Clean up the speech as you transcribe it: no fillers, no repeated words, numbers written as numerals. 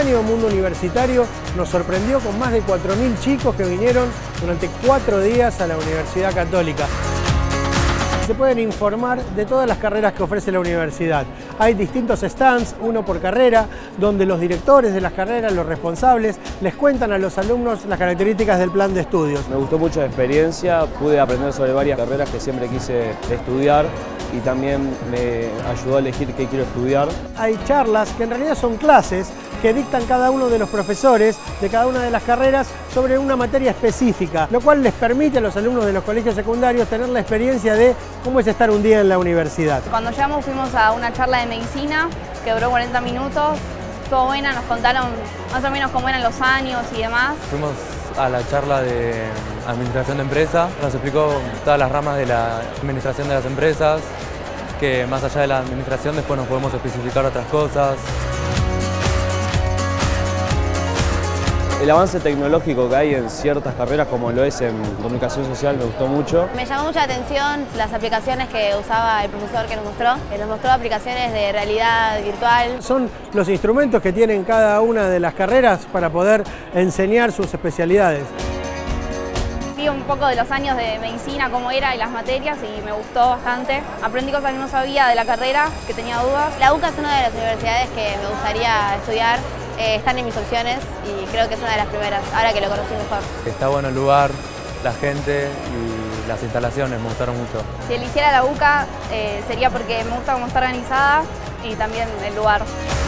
año Mundo Universitario nos sorprendió con más de 4.000 chicos que vinieron durante 4 días a la Universidad Católica. Se pueden informar de todas las carreras que ofrece la universidad. Hay distintos stands, uno por carrera, donde los directores de las carreras, los responsables, les cuentan a los alumnos las características del plan de estudios. Me gustó mucho la experiencia, pude aprender sobre varias carreras que siempre quise estudiar y también me ayudó a elegir qué quiero estudiar. Hay charlas que en realidad son clases que dictan cada uno de los profesores de cada una de las carreras sobre una materia específica, lo cual les permite a los alumnos de los colegios secundarios tener la experiencia de cómo es estar un día en la universidad. Cuando llegamos fuimos a una charla de medicina que duró 40 minutos, estuvo buena, nos contaron más o menos cómo eran los años y demás. Fuimos a la charla de administración de empresas, nos explicó todas las ramas de la administración de las empresas, que más allá de la administración después nos podemos especificar otras cosas. El avance tecnológico que hay en ciertas carreras, como lo es en comunicación social, me gustó mucho. Me llamó mucha atención las aplicaciones que usaba el profesor que nos mostró aplicaciones de realidad virtual. Son los instrumentos que tienen cada una de las carreras para poder enseñar sus especialidades. Vi un poco de los años de medicina, cómo era y las materias, y me gustó bastante. Aprendí cosas que no sabía de la carrera, que tenía dudas. La UCA es una de las universidades que me gustaría estudiar. Están en mis opciones y creo que es una de las primeras, ahora que lo conocí mejor. Está bueno el lugar, la gente y las instalaciones, me gustaron mucho. Si eligiera la UCA sería porque me gusta cómo está organizada y también el lugar.